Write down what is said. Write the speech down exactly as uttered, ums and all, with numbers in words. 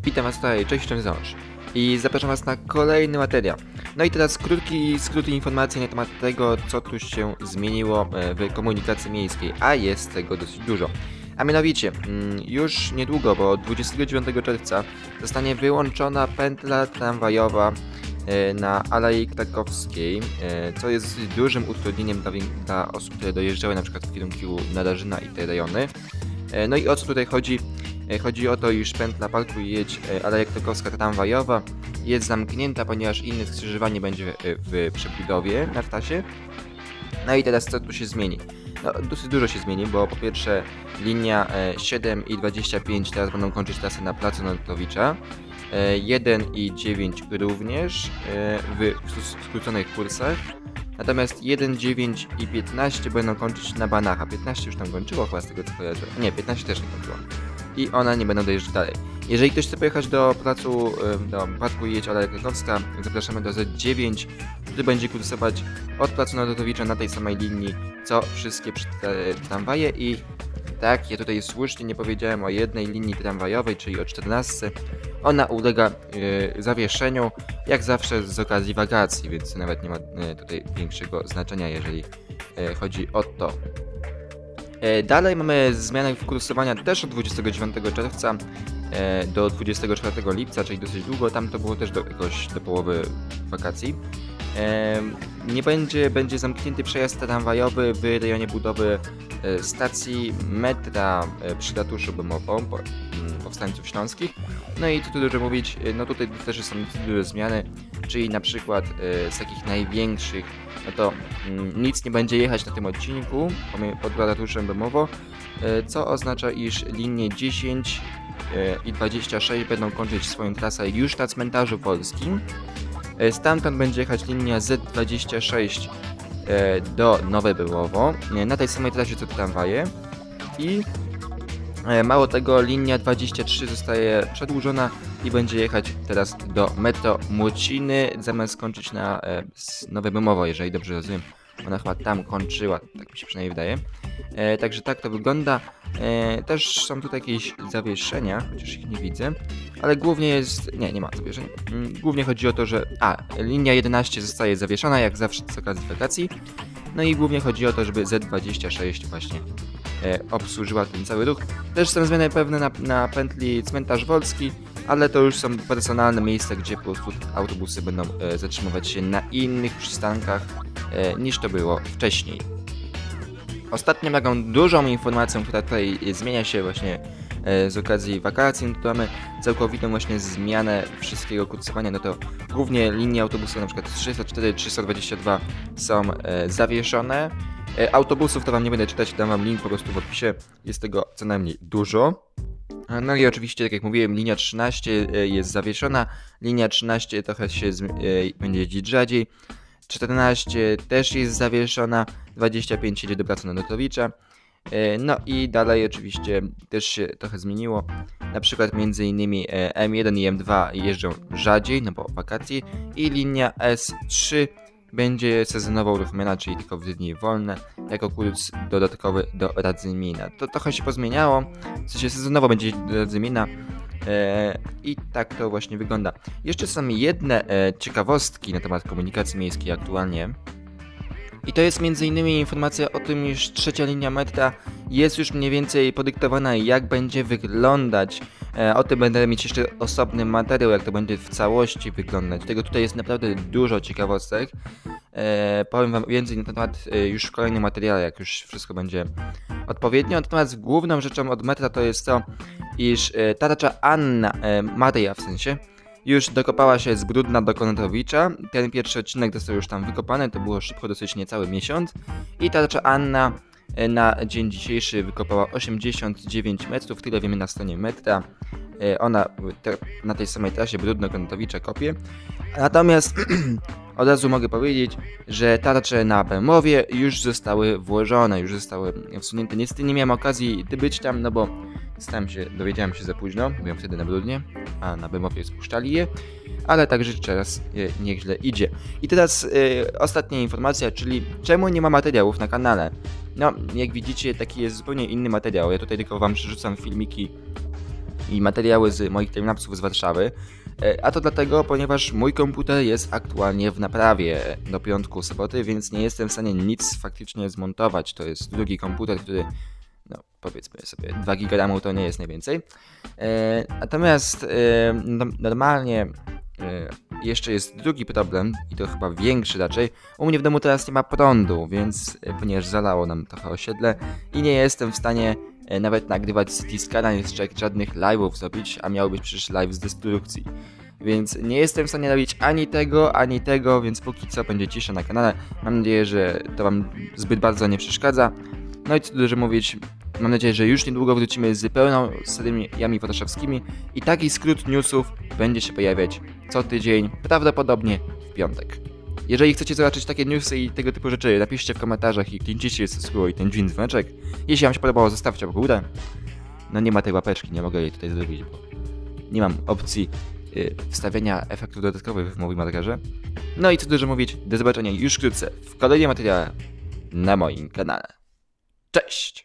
Witam was tutaj, cześć, cześć Ząż. I zapraszam was na kolejny materiał. No i teraz krótki skrót informacji na temat tego, co tu się zmieniło w komunikacji miejskiej, a jest tego dosyć dużo. A mianowicie, już niedługo, bo dwudziestego dziewiątego czerwca zostanie wyłączona pętla tramwajowa na Alei Krakowskiej, co jest dużym utrudnieniem dla, dla osób, które dojeżdżały na przykład w kierunku Nadarzyna i te rejony. No i o co tutaj chodzi? Chodzi o to, iż pętla Parkuj i Jedź Aleja Krakowska tramwajowa jest zamknięta, ponieważ inne skrzyżowanie będzie w przebudowie na wtasie. No i teraz co tu się zmieni? No, dosyć dużo się zmieni, bo po pierwsze linia siedem i dwadzieścia pięć teraz będą kończyć trasę na placu Notowicza. jeden i dziewięć również w skróconych kursach. Natomiast jeden, dziewięć i piętnaście będą kończyć na Banacha. piętnaście już tam kończyło chyba z tego co kojarzę. Nie, piętnaście też nie kończyło. I ona nie będą dojeżdżać dalej. Jeżeli ktoś chce pojechać do placu, do Parku i Jedź Aleja Krakowska, zapraszamy do Z dziewięć, który będzie kursować od placu Notowicza na tej samej linii, co wszystkie tramwaje. I tak, ja tutaj słusznie nie powiedziałem o jednej linii tramwajowej, czyli o czternastce. Ona ulega yy, zawieszeniu, jak zawsze z okazji wakacji, więc nawet nie ma yy, tutaj większego znaczenia, jeżeli yy, chodzi o to. Yy, dalej mamy zmianę w kursowania też od dwudziestego dziewiątego czerwca yy, do dwudziestego czwartego lipca, czyli dosyć długo, tam to było też do, jakoś do połowy wakacji. Yy, nie będzie, będzie zamknięty przejazd tramwajowy w rejonie budowy yy, stacji metra yy, przy ratuszu Bemowo, po, yy, powstańców śląskich. No i tu dużo mówić, no tutaj też są duże zmiany, czyli na przykład yy, z takich największych, no to yy, nic nie będzie jechać na tym odcinku pod ratuszem Bemowo, yy, co oznacza, iż linie dziesięć yy, i dwadzieścia sześć będą kończyć swoją trasę już na cmentarzu polskim. Stamtąd będzie jechać linia Z dwadzieścia sześć do Nowe Bełowo, na tej samej trasie co tramwaje. I mało tego, linia dwadzieścia trzy zostaje przedłużona i będzie jechać teraz do metro Młociny, zamiast skończyć na Nowe Bełowo, jeżeli dobrze rozumiem. Ona chyba tam kończyła, tak mi się przynajmniej wydaje. E, także tak to wygląda. E, też są tutaj jakieś zawieszenia, chociaż ich nie widzę. Ale głównie jest... Nie, nie ma zawieszeń. Mm, głównie chodzi o to, że... A, linia jedenaście zostaje zawieszona, jak zawsze z okazji wakacji. No i głównie chodzi o to, żeby Z dwadzieścia sześć właśnie e, obsłużyła ten cały ruch. Też są zmiany pewne na, na pętli Cmentarz Wolski, ale to już są personalne miejsca, gdzie po prostu autobusy będą e, zatrzymywać się na innych przystankach e, niż to było wcześniej. Ostatnią taką dużą informacją, która tutaj zmienia się właśnie e, z okazji wakacji, no to mamy całkowitą właśnie zmianę wszystkiego kursowania, no to głównie linie autobusowe, na przykład trzysta cztery, trzysta dwadzieścia dwa są e, zawieszone. E, autobusów to wam nie będę czytać, dam wam link po prostu w opisie, jest tego co najmniej dużo. No i oczywiście, tak jak mówiłem, linia trzynaście jest zawieszona, linia trzynaście trochę się będzie jeździć rzadziej, czternaście też jest zawieszona, dwadzieścia pięć jedzie do placu Notowicza. No i dalej oczywiście też się trochę zmieniło, na przykład między innymi M jeden i M dwa jeżdżą rzadziej, no bo wakacje, i linia S trzy będzie sezonowo uruchomiona, czyli tylko w dni wolne, jako kurs dodatkowy do Radzymina. To trochę się pozmieniało, w sensie sezonowo będzie do Radzymina e, i tak to właśnie wygląda. Jeszcze są jedne e, ciekawostki na temat komunikacji miejskiej aktualnie. I to jest między innymi informacja o tym, iż trzecia linia metra jest już mniej więcej podyktowana, jak będzie wyglądać. E, o tym będę mieć jeszcze osobny materiał, jak to będzie w całości wyglądać. Tego tutaj jest naprawdę dużo ciekawostek. E, powiem wam więcej na ten temat e, już w kolejnym materiale, jak już wszystko będzie odpowiednio. Natomiast główną rzeczą od metra to jest to, iż e, tarcza Anna, e, Maria w sensie, już dokopała się z Brudna do Konotowicza. Ten pierwszy odcinek został już tam wykopany, to było szybko, dosyć niecały miesiąc. I tarcza Anna na dzień dzisiejszy wykopała osiemdziesiąt dziewięć metrów, tyle wiemy na stronie metra. Ona te, na tej samej trasie Brudno Konotowicza kopie. Natomiast od razu mogę powiedzieć, że tarcze na Bemowie już zostały włożone, już zostały wsunięte. Niestety nie miałem okazji być tam, no bo stałem się, dowiedziałem się za późno, byłem wtedy na Brudnie, a na Bemowie spuszczali je, ale także teraz e, niech źle idzie. I teraz e, ostatnia informacja, czyli czemu nie ma materiałów na kanale? No, jak widzicie, taki jest zupełnie inny materiał. Ja tutaj tylko wam przerzucam filmiki i materiały z moich timelapsów z Warszawy. A to dlatego, ponieważ mój komputer jest aktualnie w naprawie do piątku, soboty, więc nie jestem w stanie nic faktycznie zmontować. To jest drugi komputer, który, no powiedzmy sobie, dwa giga ramu to nie jest najwięcej. E, natomiast e, no, normalnie e, jeszcze jest drugi problem, i to chyba większy raczej. U mnie w domu teraz nie ma prądu, więc e, ponieważ zalało nam trochę osiedle i nie jestem w stanie e, nawet nagrywać CityScana, jeszcze żadnych live'ów zrobić, a miał być przecież live z destrukcji. Więc nie jestem w stanie robić ani tego, ani tego, więc póki co będzie cisza na kanale. Mam nadzieję, że to wam zbyt bardzo nie przeszkadza. No i co dużo mówić, mam nadzieję, że już niedługo wrócimy z pełną seriami warszawskimi i taki skrót newsów będzie się pojawiać co tydzień, prawdopodobnie w piątek. Jeżeli chcecie zobaczyć takie newsy i tego typu rzeczy, napiszcie w komentarzach i kliknijcie subskrybuj ten dźwięk dzwoneczek. Jeśli wam się podobało, zostawcie łapkę w górę. No nie ma tej łapeczki, nie mogę jej tutaj zrobić, bo nie mam opcji yy, wstawiania efektów dodatkowych w moim materiale. No i co dużo mówić, do zobaczenia już wkrótce w kolejnym materiale na moim kanale. Cześć!